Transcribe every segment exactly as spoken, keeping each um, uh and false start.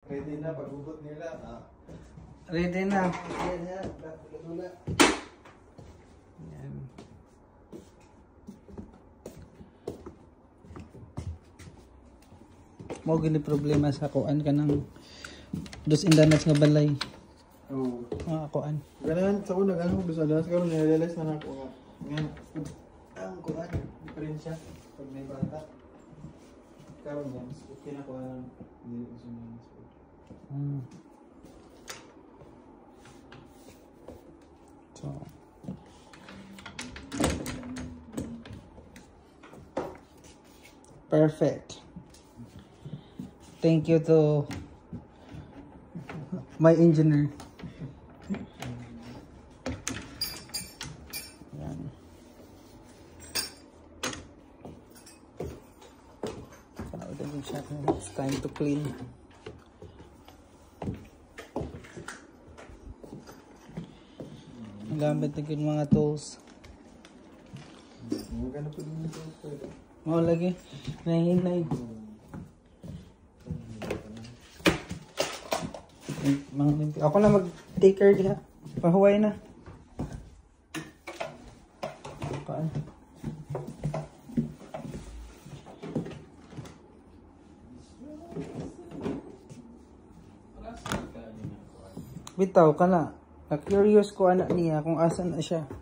Ready na pag-ubot nila. Ah. Ready na. Ready na. Ready na. Yan. Mo gini problema sa kuan ka ng dos indanas nga balay. Oo. Ah, kuan. Ganahan sa una ganahan ko dos indanas karon na-realize na ako nga. Nga ang kuan diferensya pag may bata. Karon yan, okay na ko ang dili ko sunan. Hmm. So. Perfect. Thank you to my engineer. Yan. It's time to clean. Gamit na yung mga tools. Maganda po din yung tools pwede. Oo, lagi. Nahinay. Mga ako na mag-take care diha. Pahuway na. Kaan. Bitaw ka na. Na-curious ko anak niya kung asan na siya.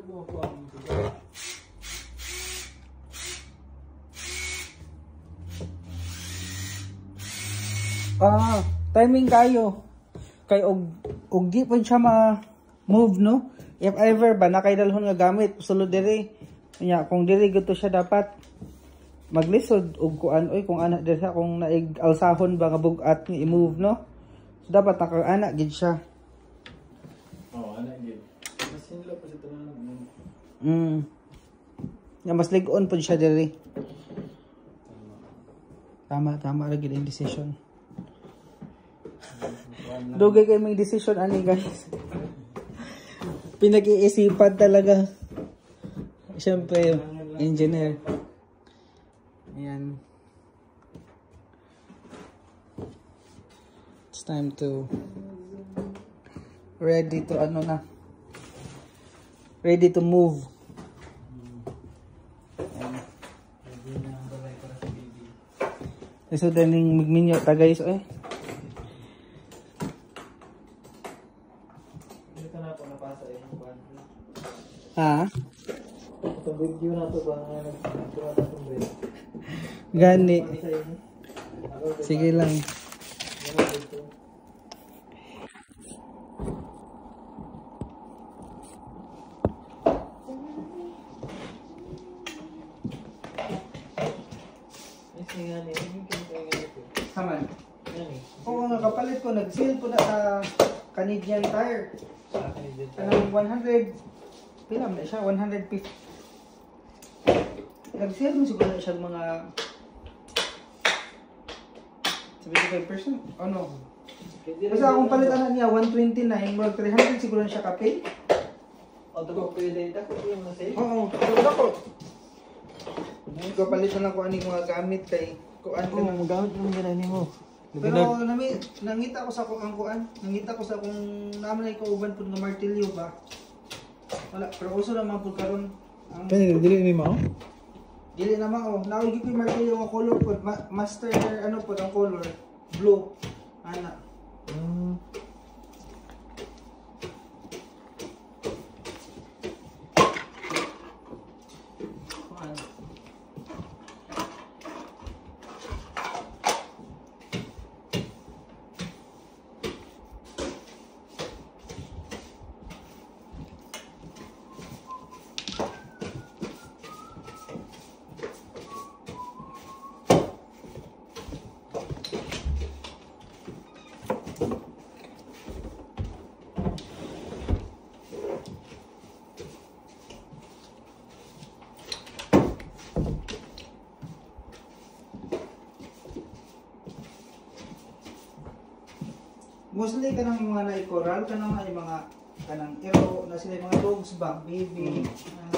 Ah, timing kayo. Kay og og di pa siya ma-move no. If ever ba nakaidalhon nga gamit sulod diri. Nya kung diri gito siya dapat maglisod og kuan oy kung ana diri sa kung naig alsahon ba nga bugat ni i-move no. So dapat naka-ana gid siya. Oh, ana gid. Mas hinlo pa sa tanan. Mm. Ya mas lig-on pud siya diri. Tama, tama ra gid ang decision. Dugay kay may decision ani guys. Pinag-iisipan talaga. Siyempre, engineer. Ayan. It's time to ready to ano na. Ready to move. Ayan. So, daning magminyo ta guys eh. Ha? Ito video na to ba nga nagtuwa ta tong video. Gani. Sige lang. Saman. Oo nga kapalit ko nag-seal ko na sa Canadian Tire. Anong one hundred pila na siya, one hundred fifty. Nag-sale mo siguro na siya mga seventy-five percent. Oh no. Basta akong palitan niya, one twenty-nine, mga three hundred siguro na siya kapay. O, ito ko pwede. Ito ko yung nasa Oo, ito ko. Ngayon ko palitan ako aning mga gamit kay kuan ka Oo, na. magamit yung ganani mo. Pero nami, nangita ko sa kung kuan, nangita ko sa kung naman ay kauban po ng martilyo ba. Wala, pero uso naman po karon. Ang Kaya dili ni mo? dili naman oh, naugid ko yung martilyo nga color po, ma master ano po ang color, blue. Ana. Mm. Kuan. Mostly kanang mga na-coral kanang ay mga kanang ero na sila mga dogs ba, baby. Uh,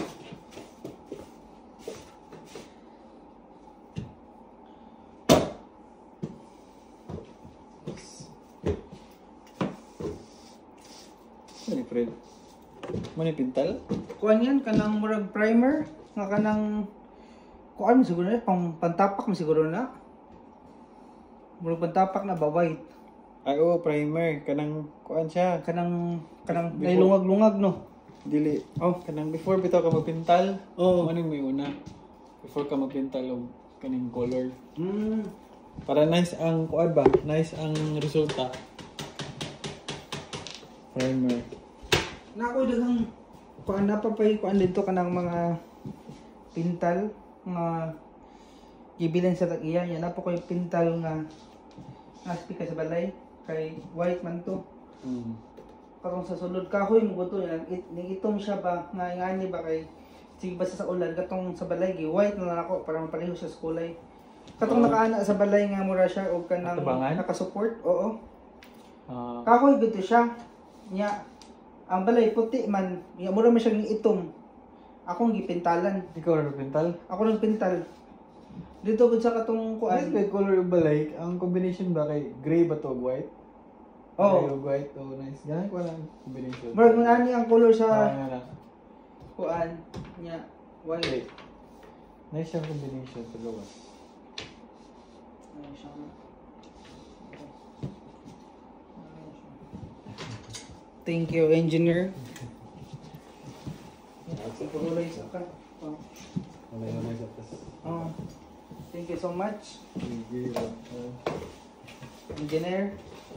spread. Mani pintal? Kuan yan, kanang murag primer, nga kanang, kuan mo siguro na, pang pantapak mo siguro na. Murag pantapak na ba, white. Ay, oo, primer. Kanang, kuan siya. Kanang, kanang, Before- nailungag-lungag, no? Dili. Oh, Kanang before bitaw ka magpintal, Oo. ano yung may una? Before ka magpintal og kaning color. mm, Para nice ang kuan ba? Nice ang resulta. Primer. na ako daghang, kuan na pa pa kuan dito kanang mga pintal, nga, gibilan sa tag-iya, yan na po ko yung pintal nga, nga speaker sa balay, kay white man to. Mm. Karong sa sulod kahoy mo to yan it, itom siya ba nga ngani ba kay sige basta sa ulan katong sa balay gi white na lang ako para mapareho siya sa kulay. Katong Oo. nakaana sa balay nga mura siya og kanang Atabangan? naka-support. Oo. Ah, Kahoy gito siya. Nya ang balay puti man, nya mura man siya ng itom. Akong gipintalan. ikaw ra pintal? Ako nang pintal. Dito gud sa katong Kuan kuan. kay color yung balay, ang combination ba kay gray ba to ug white? Oo. Gray ug white, oh nice. Ganun ko lang combination. Mura man ani ang color Ah, sa nga na. kuan. Nya white. Okay. Nice yung combination sa gawas. Ayun siya. Thank you, engineer. Siguro lang isa ka. Oh. Wala yung nice tapos. Oh. Thank you so much, Sige. ah. engineer.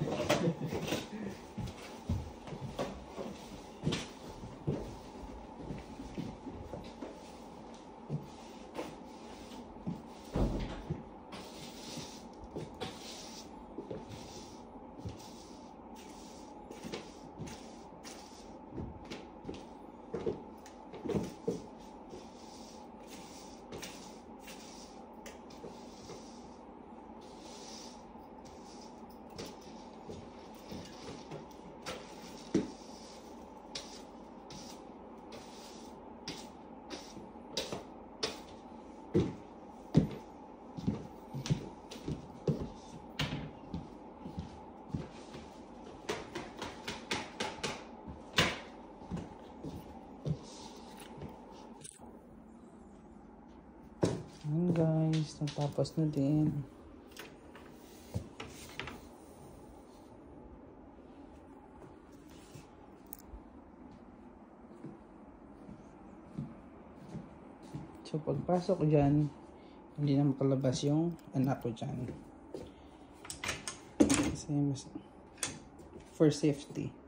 Ayan guys, natapos na din. So pagpasok ko dyan, hindi na makalabas yung anak ko dyan. Kasi mas for safety.